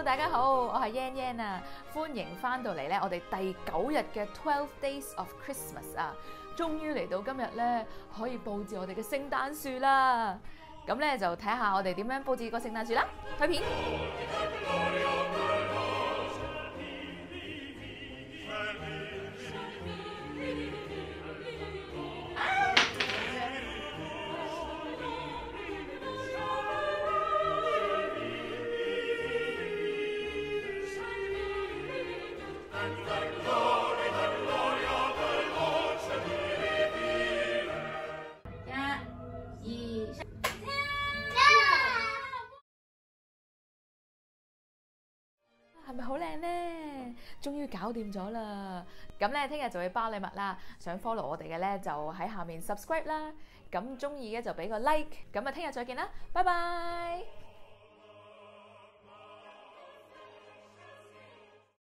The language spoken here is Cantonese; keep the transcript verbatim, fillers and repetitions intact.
大家好，我係 Yan Yan 啊，歡迎翻到嚟咧，我哋第九日嘅 Twelve Days of Christmas 啊，終於嚟到今日咧，可以佈置我哋嘅聖誕樹啦。咁咧就睇下我哋點樣佈置個聖誕樹啦。睇片。係咪好靚咧？終於搞掂咗啦！咁咧，聽日就會包禮物啦。想 follow 我哋嘅咧，就喺下面 subscribe 啦。咁中意嘅就俾個 like。咁啊，聽日再見啦，拜拜。